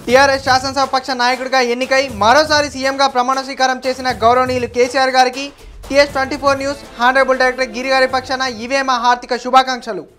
TRS శాసనసభ పక్ష నాయకుడిగా ఎన్నికై మరోసారి సీఎంగా ప్రమాణ స్వీకారం చేసిన గౌరవనీయులు కేసీఆర్ గారికి TS24 న్యూస్ హానరబుల్ డైరెక్టర్ గిరిగారి పక్షాన ఇవే మా హార్దిక శుభాకాంక్షలు.